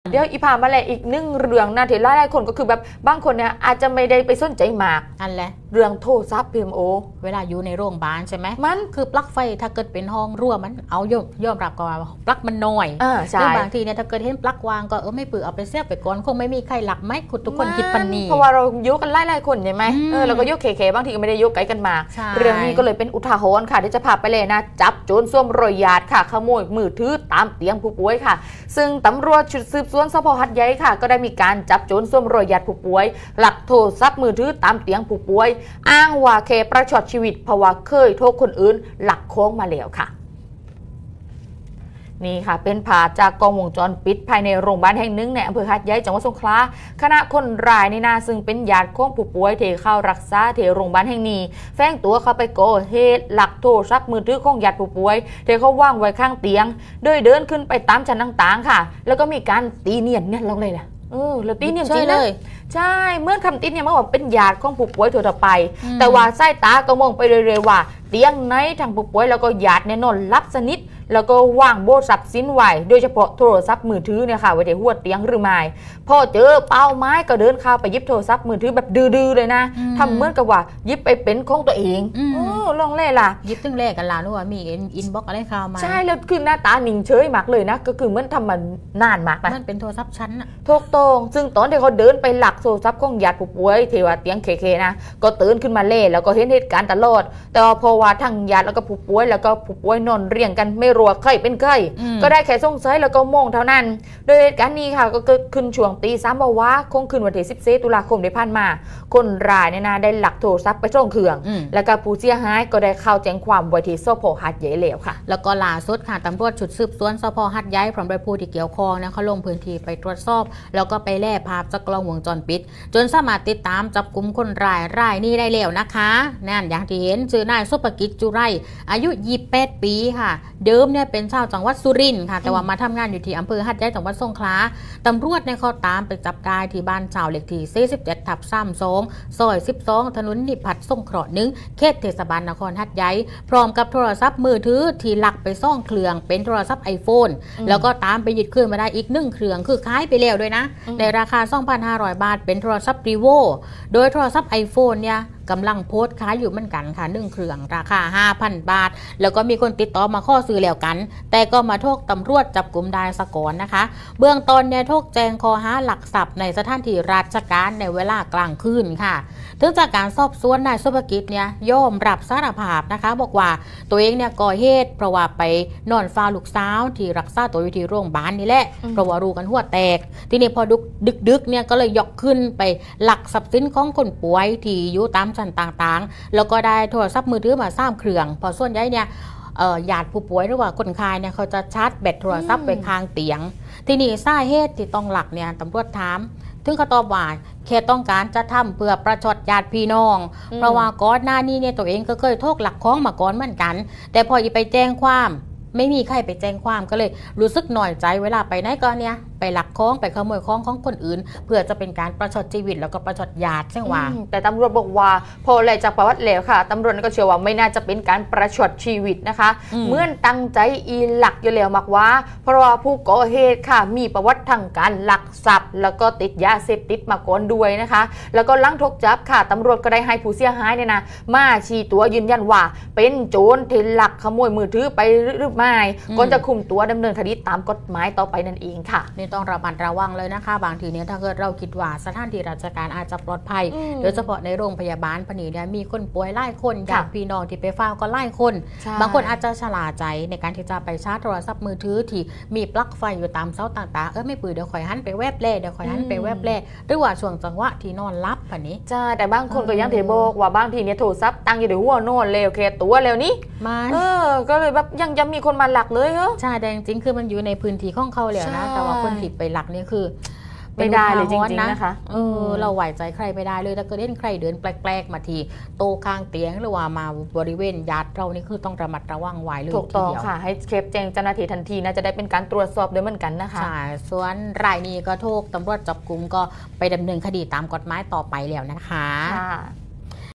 เดี๋ยวอีพามาเลยอีก1เรื่องนะที่หลายคนก็คือแบบบางคนเนี่ยอาจจะไม่ได้ไปสนใจมากอันแหละเรื่องโทรศัพท์ PMO เวลาอยู่ในโรงพยาบาลใช่ไหมมันคือปลั๊กไฟถ้าเกิดเป็นห้องรั่วมันเอายอมรับก่อนว่าปลั๊กมันน้อยใช่คือบางทีเนี่ยถ้าเกิดเห็นปลั๊กวางก็ไม่ปื้อเอาไปเสียบไปก่อนคงไม่มีใครหลักไหมคุณทุกคนคิดปันนี้เพราะว่าเรายุกันหลายคนใช่ไหมเราก็ยุเคบางทีก็ไม่ได้ยุไกลกันมากเรื่องนี้ก็เลยเป็นอุทาหรณ์ค่ะที่จะพาไปเลยนะจับโจรส้วมรอยยาดค่ะขโมยมือถือตามเตียงผู้ป่วยค่ะซึ่งตำรวจชุดสืบสวนสพ.หาดใหญ่ค่ะก็ได้มีการจับโจรส้วมรอยยาดผู้ป่วยหลักโทรศัพท์มือถือตามเตียงผู้ป่วยอ้างว่าเคประชดชีวิตเพราะว่าเคยโทษคนอื่นหลักโค้งมาแล้วค่ะนี่ค่ะเป็นภาพจากกล้องวงจรปิดภายในโรงพยาบาลแห่งหนึ่งในอำเภอหาดใหญ่จังหวัดสงขลาขณะคนร้ายนี่นาซึ่งเป็นญาติของผู้ป่วยที่เข้ารักษาที่โรงพยาบาลแห่งนี้แฝงตัวเข้าไปก่อเหตุหลักโทรศัพท์มือถือของญาติผู้ป่วยที่เขาวางไว้ข้างเตียงโดยเดินขึ้นไปตามชั้นต่างๆค่ะแล้วก็มีการตีเนียนเนี่ยลงเลยนะแล้วตีเนียนจริงเลยใช่เมื่อคำตีเนี่ยมันบอกเป็นญาติของผู้ป่วยทั่วไปแต่ว่าสายตาก็มองไปเรื่อยๆว่าเตียงไหนทางผู้ป่วยแล้วก็ญาติเนี่ยนอนรับสนิทแล้วก็ว่างโบสับสินไหวโดยเฉพาะโทรศัพท์มือถือเนี่ยค่ะไว้ในหัวเตียงหรือไม่พอเจอเป้าไม้ก็เดินเข้าไปยิบโทรศัพท์มือถือแบบดื้อๆเลยนะทำเหมือนกับว่ายิบไปเป็นของตัวเองลองเล่ล่ะยิบตึ้งแรกกันล่ะนึกว่ามีอินบ็อกอะไรข่าวมาใช่แล้วคือหน้าตาหนิ่งเฉยมากเลยนะก็คือเหมือนทำมันนานมากนะมันเป็นโทรศัพท์ชั้นอะถูกต้องซึ่งตอนที่เขาเดินไปหลักโทรศัพท์ของญาติผู้ป่วยเทวาเตียงเคนะก็ตื่นขึ้นมาเล่แล้วก็เห็นเหตุการณ์ตลอดแต่พอว่าทั้งญาติแล้วก็ผู้ป่วยแล้วก็ผู้ป่วยนอนเรียงกันไม่รู้ใครเป็นใครก็ได้แค่สงสัยแล้วก็มองเท่านั้นโดยเหตุการณ์นี้ค่ะก็เกิดขึ้นช่วงตี3บอกว่าคงคืนวันที่14ตุลาคมที่ผ่านมาคนร้ายเนี่ยนะได้หลักโทรศัพท์ไปส่งเครื่องแล้วก็ผู้เสียหายก็ได้เข้าแจ้งความไว้ที่สพ.หาดใหญ่แล้วค่ะแล้วก็ล่าสุดค่ะตำรวจชุดสืบสวนสพ.หาดใหญ่พร้อมด้วยผู้ที่เกี่ยวข้องนะเขาลงพื้นที่ไปตรวจสอบแล้วก็ไปแล่ภาพจากกล้องวงจรปิดจนสามารถติดตามจับกุมคนร้ายรายนี้ได้แล้วนะคะนั่นอย่างที่เห็นชื่อนายสุภกิจจุไรอายุ28 ปีค่ะเดิมเนี่ยเป็นชาวจังหวัดสุรินทร์ค่ะแต่ว่ามาทำงานอยู่ที่อำเภอหาดใหญ่จังหวัดสงขลาตำรวจเนี่ยเขาตามไปจับได้ที่บ้านชาวเลขที่47/32ซอย12ถนนนิพัฒน์สงเคราะห์1เขตเทศบาลนครหาดใหญ่พร้อมกับโทรศัพท์มือถือที่ลักไปซ่องเครื่องเป็นโทรศัพท์ iPhone แล้วก็ตามไปยึดคืนมาได้อีก1เครื่องคือขายไปแล้วด้วยนะในราคา 2,500 บาทเป็นโทรศัพท์ Vivo โดยโทรศัพท์ iPhone เนี่ยกำลังโพสต์ขายอยู่เหมือนกันค่ะ1เครื่องราคา 5,000 บาทแล้วก็มีคนติดต่อมาข้อซื้อแล้วกันแต่ก็มาโทษตำรวจจับกุมได้ซะก่อนนะคะเบื้องต้นเนี่ยโทษแจ้งข้อหาหลักทรัพย์ในสถานที่ราชการในเวลากลางคืนค่ะถึงจากการสอบสวนนายสุภกิจเนี่ยยอมรับสารภาพนะคะบอกว่าตัวเองเนี่ยก่อเหตุเพราะว่าไปนอนเฝ้าลูกสาวที่รักษาตัวอยู่ที่โรงพยาบาลนี่แหละเพราะว่ารู้กันหัวแตกทีนี้พอดึกเนี่ยก็เลยยกขึ้นไปหลักทรัพย์สินของคนป่วยที่อยู่ตามชั้นต่างๆแล้วก็ได้โทรศัพท์มือถือมา3เครื่องพอส่วนใหญ่เนี่ยญาติผู้ป่วยหรือว่าคนไข้เนี่ยเขาจะชาร์จแบตโทรศัพท์ไปข้างเตียงทีนี้สาเหตุที่ต้องหลักเนี่ยตำรวจถามถึงเขาตอบว่าแค่ต้องการจะทำเพื่อประชดญาติพี่น้องเพราะว่าก่อนหน้านี้เนี่ยตัวเองก็เคยโทษหลักของมาก่อนเหมือนกันแต่พอไปแจ้งความไม่มีใครไปแจ้งความก็เลยรู้สึกหน่อยใจเวลาไปไหนก็เนี่ยไปหลักของไปขโมยของคนอื่นเพื่อจะเป็นการประชดชีวิตแล้วก็ประชดญาติใช่ไหมแต่ตำรวจบอกว่าพอเลยจากประวัติแล้วค่ะตำรวจก็เชื่อว่าไม่น่าจะเป็นการประชดชีวิตนะคะเหมือนตั้งใจอีหลักอยู่แล้วมากว่าเพราะว่าผู้ก่อเหตุค่ะมีประวัติทางการลักทรัพย์แล้วก็ติดยาเสพติดมาก่อนด้วยนะคะแล้วก็หลังถูกจับค่ะตำรวจก็ได้ให้ผู้เสียหายเนี่ยนะมาชี้ตัวยืนยันว่าเป็นโจรที่ลักขโมยมือถือไปหรือไม่ก่อนจะคุมตัวดำเนินคดีตามกฎหมายต่อไปนั่นเองค่ะต้องระมัดระวังเลยนะคะบางทีเนี่ยถ้าเกิดเราคิดว่าสถานที่ราชการอาจจะปลอดภัยโดยเฉพาะในโรงพยาบาลพนีเนี่ยมีคนป่วยหลายคนญาติพี่น้องที่ไปเฝ้าก็หลายคนบางคนอาจจะฉลาดใจในการที่จะไปชาร์จโทรศัพท์มือถือที่มีปลั๊กไฟอยู่ตามเสาต่างๆไม่ปืนเดี๋ยวคอยหันไปแวบแล่เดี๋ยวคอยหันไปแวบแล่หรือว่าช่วงจังหวะที่นอนรับพนี้ใช่แต่บางคนก็ยังเทบอกว่าบางทีเนี่ยโทรศัพท์ตั้งอยู่ในหัวนอนเลยโอเคตัวแล้วนี่ก็เลยแบบยังจะมีคนมาหลักเลยเหรอใช่แต่จริงๆคือมันอยู่ในพื้นที่ของเขาแล้วนะแต่ว่าคนที่ไปหลักนี่คือไม่ได้เลยจริงๆนะคะเราไหวใจใครไม่ได้เลยถ้าเกิดเห็นใครเดินแปลกๆมาทีโตข้างเตียงหรือว่ามาบริเวณญาติเรานี่คือต้องระมัดระวังไว้เลยถูกต้องค่ะให้เคปแจ้งเจ้าหน้าที่ทันทีนะจะได้เป็นการตรวจสอบด้วยเหมือนกันนะคะใช่ส่วนรายนี้ก็ถูกตำรวจจับกุมก็ไปดำเนินคดีตามกฎหมายต่อไปแล้วนะคะ